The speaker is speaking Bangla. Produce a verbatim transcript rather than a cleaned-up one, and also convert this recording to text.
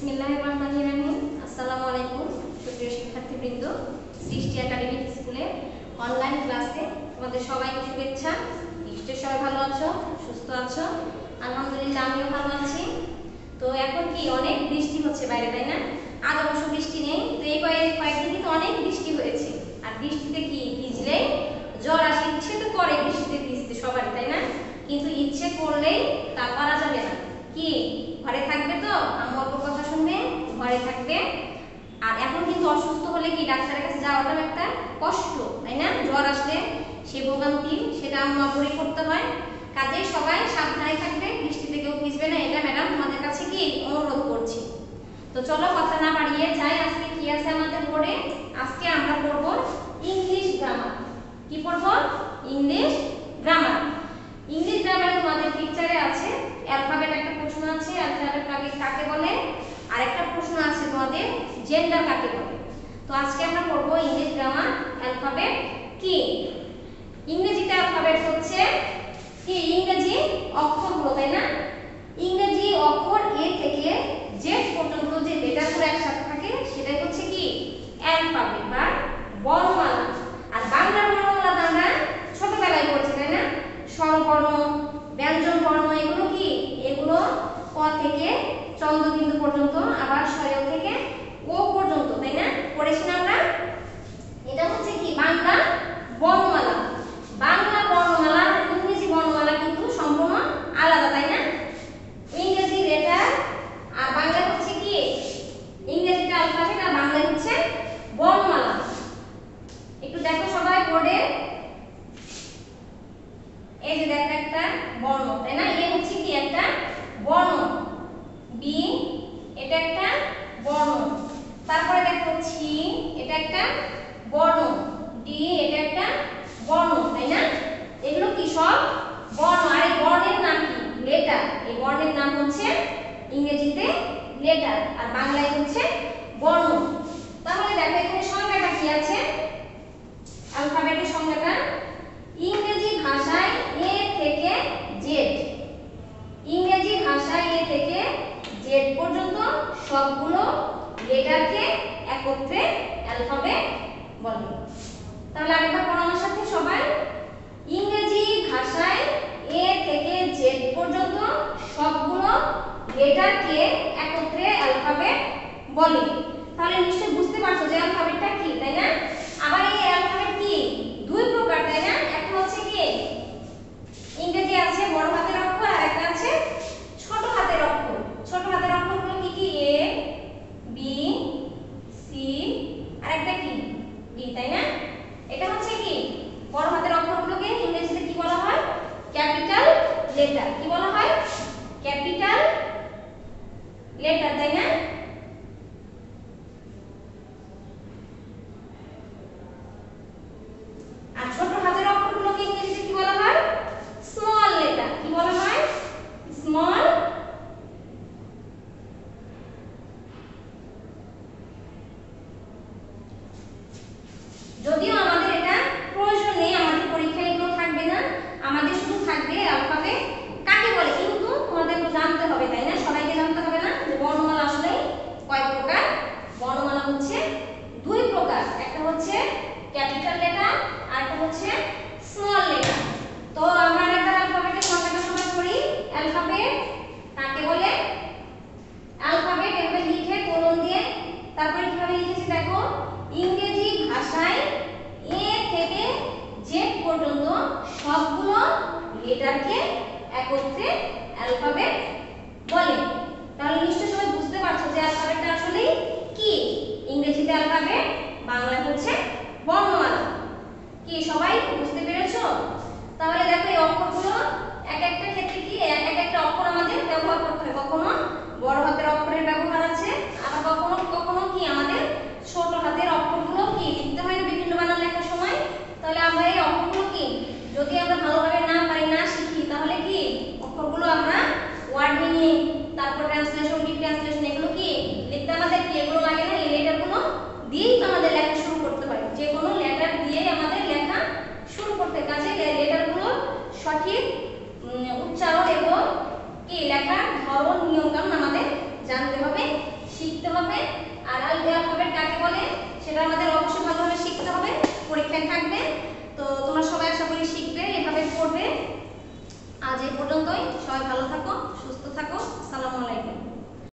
বিসমিল্লাহির রহমানির রহিম। আসসালামু আলাইকুম সুপ্রিয় শিক্ষার্থীবৃন্দ, সৃষ্টি একাডেমিক স্কুলে অনলাইন ক্লাসে তোমাদের সবাইকে শুভেচ্ছা। নিশ্চয়ই সবাই ভালো আছো, সুস্থ আছো? আলহামদুলিল্লাহ, আমিও ভালো আছি। তো এখন কি অনেক বৃষ্টি হচ্ছে বাইরে, তাই না? আজ অবশ্য বৃষ্টি নেই, তো এই কয়েক কয়েকদিন কিন্তু অনেক বৃষ্টি হয়েছে। আর বৃষ্টিতে কি ভিজলেই জ্বর আসে। ইচ্ছে তো করে বৃষ্টিতে ভিজতে সবারই, তাই না? কিন্তু ইচ্ছে করলেই তা করা যাবে না। কি ঘরে থাকবে তো, আম্মু আব্বুর কথা শুনবে, ঘরে থাকবে। আর এখন কিন্তু অসুস্থ হলে কি ডাক্তারের কাছে যাওয়াটাও একটা কষ্ট, তাই না? জ্বর আসলে সে ভোগান্তি, সেটা আম্মু আব্বুরই করতে হয়। কাজেই সবাই সাবধানে থাকবে, বৃষ্টিতে কেউ ভিজবে না, এটা ম্যাডাম তোমাদের কাছে কি অনুরোধ করছি। তো চলো কথা না বাড়িয়ে যাই, আজকে কি আছে আমাদের বোর্ডে। আজকে আমরা পড়ব ইংলিশ গ্রামার। কি পড়ব? English grammar. ইংলিশ গ্রামারে তোমাদের পিকচারে আছে অ্যালফাবেট, একটা প্রশ্ন আছে অ্যালফাবেট কাকে কাকে বলে, আর একটা প্রশ্ন আছে তোমাদের জেন্ডার কাকে বলে। তো আজকে আমরা পড়ব ইংলিশ গ্রামার। অ্যালফাবেট কি? ইংরেজিতে অ্যালফাবেট হচ্ছে কি ইংরেজি অক্ষরগুলো, তাই না? ইংরেজি অক্ষর এ থেকে জেড পর্যন্ত যে লেটারগুলো একসাথে থাকে সেটাই হচ্ছে কি অ্যালফাবেট বা বর্ণমালা। আর বাংলা বর্ণমালা আমরা ছোটবেলায় পড়ছি, তাই না? স্বরবর্ণ, ব্যঞ্জন বর্ণ, এগুলো কি এগুলো ক থেকে চন্দ্রবিন্দু পর্যন্ত, আবার স্বয়ং থেকে ও পর্যন্ত, তাই না? পড়েছি না আমরা? এটা হচ্ছে কি বাংলা বর্ণমালা। বাংলা বর্ণমালা ইংরেজি বর্ণমালা কিন্তু সম্পূর্ণ আলাদা, তাই না? ইংরেজি লেটার আর বাংলা হচ্ছে কি ইংরেজিতে অ্যালফাবেট আর বাংলা হচ্ছে বর্ণমালা। একটু দেখো সবাই বোর্ডে, এই যে দেখো একটা বর্ণ, তাই না? এ হচ্ছে কি একটা বর্ণ, বি এটা একটা বর্ণ। তারপরে দেখো ছি এটা একটা বর্ণ, ডি এটা একটা বর্ণ, তাই না? এগুলো কি সব বর্ণ। আর এই বর্ণের নাম কি লেটার। এই বর্ণের নাম হচ্ছে ইংরেজিতে লেটার আর বাংলায় হচ্ছে বর্ণ। তাহলে দেখো এখানে সংজ্ঞাটা কি আছে, অ্যালফাবেটের সংজ্ঞাটা। ইংরেজি ভাষায় এ থেকে জেড, ইংরেজি ভাষায় এ থেকে জেড পর্যন্ত সবগুলো লেটারকে একত্রে অ্যালফাবেট বলে। তাহলে আরেকবার পড়ো আমার সাথে সবাই। ইংরেজি ভাষায় এ থেকে জেড পর্যন্ত সবগুলো লেটারকে একত্রে অ্যালফাবেট বলে। তাহলে নিশ্চয়ই বুঝতে পারছো যে অ্যালফাবেটটা কি, তাই না? আবার এই অ্যালফাবেট কি দুই প্রকার, তাই না? একটা হচ্ছে কি ইংরেজি আছে বড় হাতের অক্ষর, আর একটা আছে ছোট হাতের অক্ষর। ছোট হাতের অক্ষরগুলো কি কি এ বি সি আর একটা কি ডি, তাই না? এটা হচ্ছে কি বড় হাতের অক্ষরগুলোকে ইংরেজিতে কি বলা হয়? Capital letter. কি বলা হয়? ক্যাপিটাল লেটার, তাই না? আর ছোট হাতের অক্ষরগুলোকে ইংরেজিতে কি বলা হয়? Small letter. কি বলা হয়? স্মল যদিও আমাদের এটা প্রয়োজন নেই, আমাদের পরীক্ষায় এগুলো থাকবে না, আমাদের শুধু থাকবে অ্যালফাবেট কাকে বলে। কিন্তু তোমাদের তো জানতে হবে, তাই না? সবাইকে জানতে হবে না যে বর্ণমালা আসলে কয় প্রকার। বর্ণমালা হচ্ছে দুই প্রকার, একটা হচ্ছে ক্যাপিটাল লেটার আর একটা হচ্ছে স্মল লেটার। তো আমরা একবার অ্যালফাবেটের সংজ্ঞাটা সবাই পড়ি। অ্যালফাবেট কাকে বলে? অ্যালফাবেট এভাবে লিখে কলম দিয়ে, তারপরে কিভাবে লিখেছি দেখো, ইংরেজি ভাষায় এ থেকে জেড পর্যন্ত সবগুলো লেটারকে একত্রে অ্যালফাবেট বলে। তাহলে নিশ্চয়ই সবাই বুঝতে পারছো যে অ্যালফাবেটটা আসলে কি। ইংরেজিতে অ্যালফাবেট, বাংলায় হচ্ছে বর্ণমালা। কি সবাই বুঝতে পেরেছো? তাহলে দেখো এই অক্ষরগুলো এক একটা ক্ষেত্রে কি এক একটা অক্ষর আমাদের ব্যবহার করতে হয়। কখনো বড় হাতের অক্ষরের ব্যবহার আছে, আবার কখনো কখনো কি আমাদের ছোট হাতের অক্ষরগুলো কি লিখতে হয় না বিভিন্ন বানান লেখার সময়। তাহলে আমরা এই অক্ষরগুলো কি যদি আমরা ভালোভাবে না পারি, না শিখি, তাহলে কি অক্ষরগুলো আমরা ওয়ার্ড সেটা আমাদের অবশ্যই ভালোভাবে শিখতে হবে, পরীক্ষায় থাকবে। তো তোমরা সবাই আশা করি শিখবে, এভাবে পড়বে। আজ এই পর্যন্তই, সবাই ভালো থাকো।